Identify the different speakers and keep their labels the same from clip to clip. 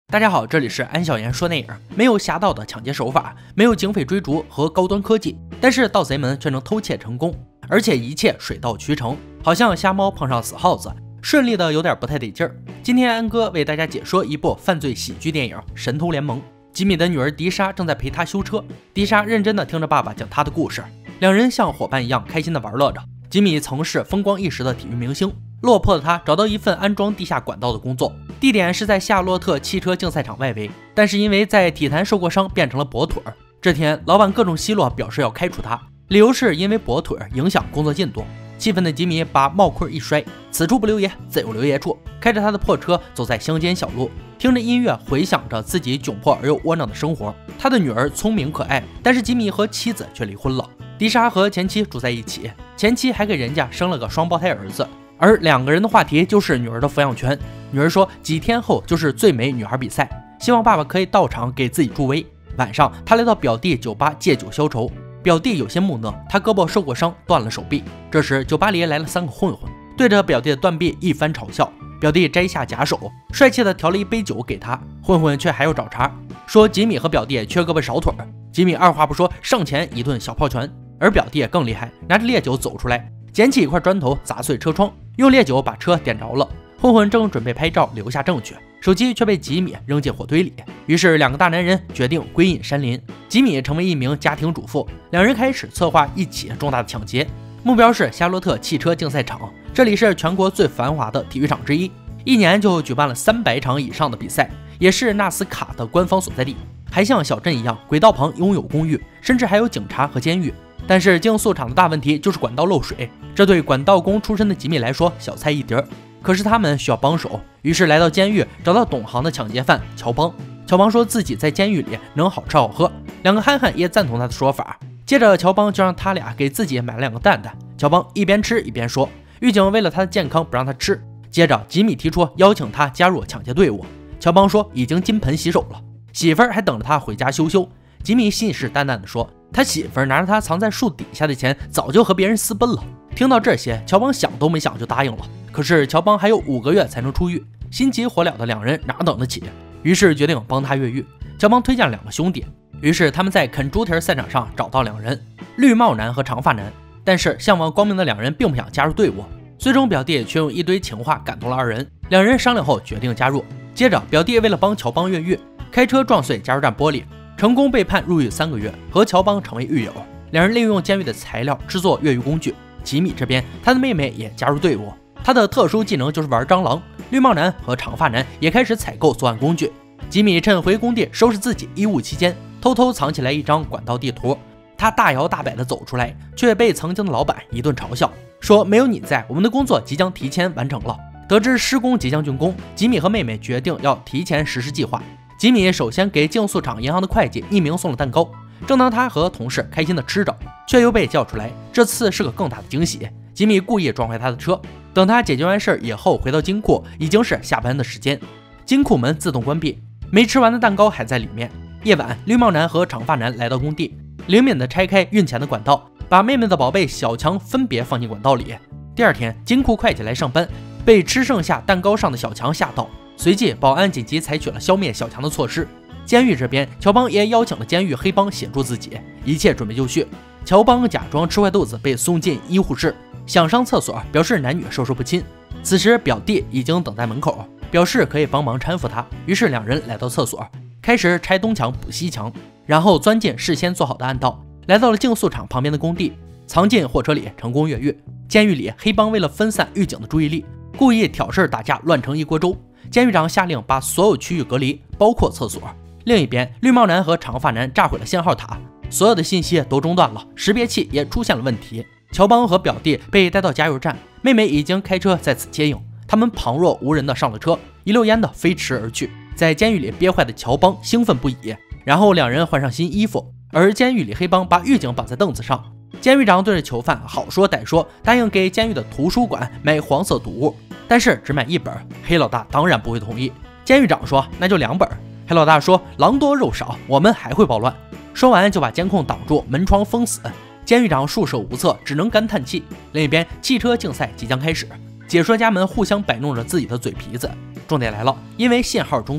Speaker 1: 大家好，这里是安小言说电影。没有侠盗的抢劫手法，没有警匪追逐和高端科技，但是盗贼们却能偷窃成功，而且一切水到渠成，好像瞎猫碰上死耗子，顺利的有点不太得劲儿。今天安哥为大家解说一部犯罪喜剧电影《神偷联盟》。吉米的女儿迪莎正在陪他修车，迪莎认真的听着爸爸讲他的故事，两人像伙伴一样开心的玩乐着。吉米曾是风光一时的体育明星，落魄的他找到一份安装地下管道的工作，地点是在夏洛特汽车竞赛场外围，但是因为在体坛受过伤，变成了跛腿。这天，老板各种奚落，表示要开除他，理由是因为跛腿影响工作进度。气愤的吉米把帽盔一摔，此处不留爷，自有留爷处，开着他的破车走在乡间小路，听着音乐，回想着自己窘迫而又窝囊的生活。他的女儿聪明可爱，但是吉米和妻子却离婚了。迪莎和前妻住在一起，前妻还给人家生了个双胞胎儿子，而两个人的话题就是女儿的抚养权。女儿说几天后就是最美女孩比赛，希望爸爸可以到场给自己助威。晚上他来到表弟酒吧借酒消愁，表弟有些木讷，他胳膊受过伤，断了手臂。这时酒吧里来了3个混混，对着表弟的断臂一番嘲笑。表弟摘下假手，帅气的调了一杯酒给他，混混却还要找茬，说吉米和表弟缺胳膊少腿。吉米二话不说上前一顿小炮拳，而表弟更厉害，拿着烈酒走出来，捡起一块砖头砸碎车窗，用烈酒把车点着了。混混正准备拍照留下证据，手机却被吉米扔进火堆里。于是两个大男人决定归隐山林。吉米成为一名家庭主妇，两人开始策划一起重大的抢劫，目标是夏洛特汽车竞赛场，这里是全国最繁华的体育场之一，一年就举办了300场以上的比赛，也是纳斯卡的官方所在地，还像小镇一样，轨道旁拥有公寓，甚至还有警察和监狱。但是竞速场的大问题就是管道漏水，这对管道工出身的吉米来说小菜一碟。可是他们需要帮手，于是来到监狱，找到懂行的抢劫犯乔邦。乔邦说自己在监狱里能好吃好喝，两个憨憨也赞同他的说法。接着乔邦就让他俩给自己买了2个蛋蛋，乔邦一边吃一边说，狱警为了他的健康不让他吃。接着吉米提出邀请他加入抢劫队伍，乔邦说已经金盆洗手了，媳妇儿还等着他回家羞羞。吉米信誓旦旦地说，他媳妇儿拿着他藏在树底下的钱早就和别人私奔了。听到这些，乔邦想都没想就答应了。可是乔邦还有5个月才能出狱，心急火燎的两人哪等得起，于是决定帮他越狱。乔邦推荐了2个兄弟，于是他们在啃猪蹄赛场上找到2人，绿帽男和长发男。但是向往光明的2人并不想加入队伍，最终表弟却用一堆情话感动了2人，两人商量后决定加入。接着表弟为了帮乔邦越狱，开车撞碎加油站玻璃，成功被判入狱3个月，和乔邦成为狱友。两人利用监狱的材料制作越狱工具。吉米这边，他的妹妹也加入队伍，他的特殊技能就是玩蟑螂。绿帽男和长发男也开始采购作案工具。吉米趁回工地收拾自己衣物期间，偷偷藏起来一张管道地图。他大摇大摆地走出来，却被曾经的老板一顿嘲笑，说没有你在，我们的工作即将提前完成了。得知施工即将竣工，吉米和妹妹决定要提前实施计划。吉米首先给竞速场银行的会计匿名送了蛋糕，正当他和同事开心地吃着，却又被叫出来，这次是个更大的惊喜。吉米故意撞坏他的车，等他解决完事以后回到金库，已经是下班的时间，金库门自动关闭，没吃完的蛋糕还在里面。夜晚，绿帽男和长发男来到工地，灵敏地拆开运钱的管道，把妹妹的宝贝小强分别放进管道里。第二天，金库会计来上班，被吃剩下蛋糕上的小强吓到，随即保安紧急采取了消灭小强的措施。监狱这边，乔邦也邀请了监狱黑帮协助自己，一切准备就绪。乔邦假装吃坏肚子被送进医护室，想上厕所，表示男女授受不亲。此时表弟已经等在门口，表示可以帮忙搀扶他，于是两人来到厕所，开始拆东墙补西墙，然后钻进事先做好的暗道，来到了竞速场旁边的工地，藏进货车里成功越狱。监狱里，黑帮为了分散狱警的注意力，故意挑事打架，乱成一锅粥。监狱长下令把所有区域隔离，包括厕所。另一边，绿帽男和长发男炸毁了信号塔，所有的信息都中断了，识别器也出现了问题。乔邦和表弟被带到加油站，妹妹已经开车在此接应，他们旁若无人的上了车，一溜烟的飞驰而去。在监狱里憋坏的乔邦兴奋不已，然后两人换上新衣服，而监狱里黑帮把狱警绑在凳子上。监狱长对着囚犯好说歹说，答应给监狱的图书馆买黄色读物，但是只买1本，黑老大当然不会同意。监狱长说那就2本，黑老大说狼多肉少，我们还会暴乱。说完就把监控挡住，门窗封死。监狱长束手无策，只能干叹气。另一边，汽车竞赛即将开始，解说家们互相摆弄着自己的嘴皮子。重点来了，因为信号中断，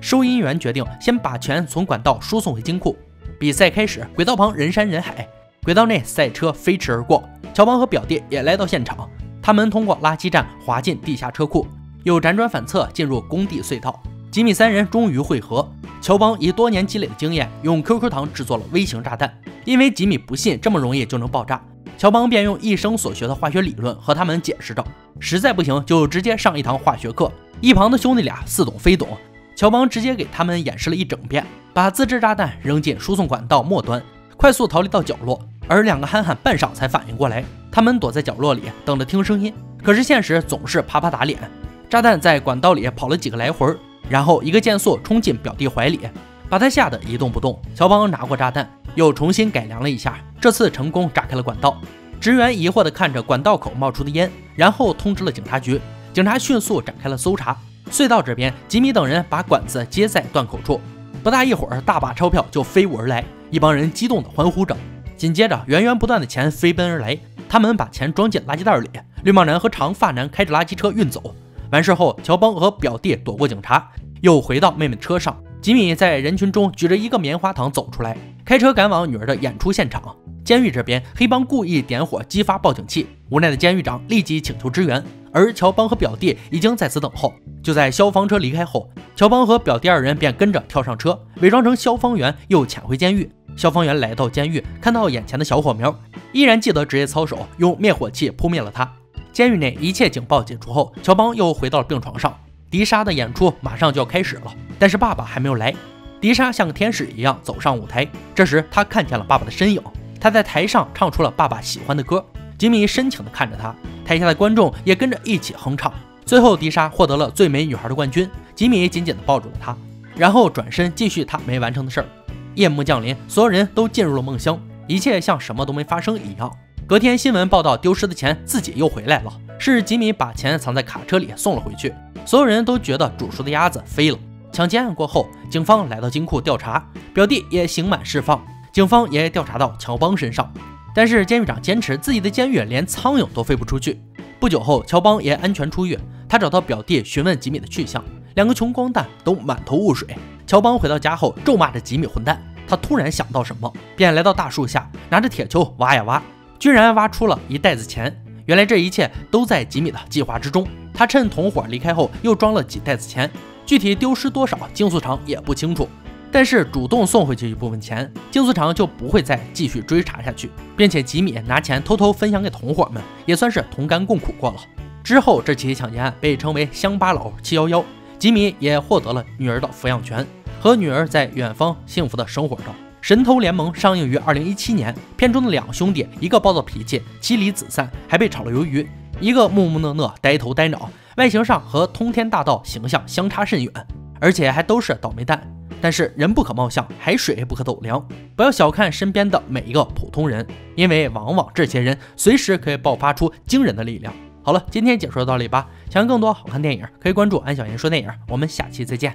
Speaker 1: 收银员决定先把钱从管道输送回金库。比赛开始，轨道旁人山人海，轨道内赛车飞驰而过。乔邦和表弟也来到现场，他们通过垃圾站滑进地下车库，又辗转反侧进入工地隧道。吉米三人终于会合。乔邦以多年积累的经验，用 QQ 糖制作了微型炸弹。因为吉米不信这么容易就能爆炸，乔邦便用一生所学的化学理论和他们解释着。实在不行，就直接上一堂化学课。一旁的兄弟俩似懂非懂，乔邦直接给他们演示了一整遍，把自制炸弹扔进输送管道末端，快速逃离到角落。而两个憨憨半晌才反应过来，他们躲在角落里等着听声音，可是现实总是啪啪打脸。炸弹在管道里跑了几个来回，然后一个箭速冲进表弟怀里，把他吓得一动不动。乔邦拿过炸弹，又重新改良了一下，这次成功炸开了管道。职员疑惑地看着管道口冒出的烟，然后通知了警察局。警察迅速展开了搜查。隧道这边，吉米等人把管子接在断口处，不大一会儿，大把钞票就飞舞而来，一帮人激动地欢呼着。紧接着，源源不断的钱飞奔而来，他们把钱装进垃圾袋里，绿帽男和长发男开着垃圾车运走。完事后，乔邦和表弟躲过警察，又回到妹妹的车上。吉米在人群中举着一个棉花糖走出来，开车赶往女儿的演出现场。监狱这边，黑帮故意点火激发报警器，无奈的监狱长立即请求支援，而乔邦和表弟已经在此等候。就在消防车离开后，乔邦和表弟二人便跟着跳上车，伪装成消防员又潜回监狱。消防员来到监狱，看到眼前的小火苗，依然记得职业操守，用灭火器扑灭了他。监狱内一切警报解除后，乔邦又回到了病床上。迪莎的演出马上就要开始了，但是爸爸还没有来。迪莎像个天使一样走上舞台，这时她看见了爸爸的身影，她在台上唱出了爸爸喜欢的歌。吉米深情地看着她，台下的观众也跟着一起哼唱。最后，迪莎获得了最美女孩的冠军。吉米紧紧地抱住了她，然后转身继续他没完成的事儿。夜幕降临，所有人都进入了梦乡，一切像什么都没发生一样。隔天新闻报道，丢失的钱自己又回来了，是吉米把钱藏在卡车里送了回去。所有人都觉得煮熟的鸭子飞了。抢劫案过后，警方来到金库调查，表弟也刑满释放，警方也调查到乔邦身上。但是监狱长坚持自己的监狱连苍蝇都飞不出去。不久后，乔邦也安全出狱，他找到表弟询问吉米的去向，两个穷光蛋都满头雾水。乔邦回到家后咒骂着吉米混蛋，他突然想到什么，便来到大树下，拿着铁锹挖呀挖，居然挖出了一袋子钱。原来这一切都在吉米的计划之中，他趁同伙离开后又装了几袋子钱，具体丢失多少竞速场也不清楚，但是主动送回去一部分钱，竞速场就不会再继续追查下去，并且吉米拿钱偷偷分享给同伙们，也算是同甘共苦过了。之后这起抢劫案被称为乡巴佬711，吉米也获得了女儿的抚养权，和女儿在远方幸福的生活着。神偷联盟上映于2017年，片中的两兄弟，一个暴躁脾气，妻离子散，还被炒了鱿鱼；一个木木讷讷，呆头呆脑，外形上和通天大盗形象相差甚远，而且还都是倒霉蛋。但是人不可貌相，海水不可斗量，不要小看身边的每一个普通人，因为往往这些人随时可以爆发出惊人的力量。好了，今天解说到这里吧。想看更多好看电影，可以关注安小言说电影，我们下期再见。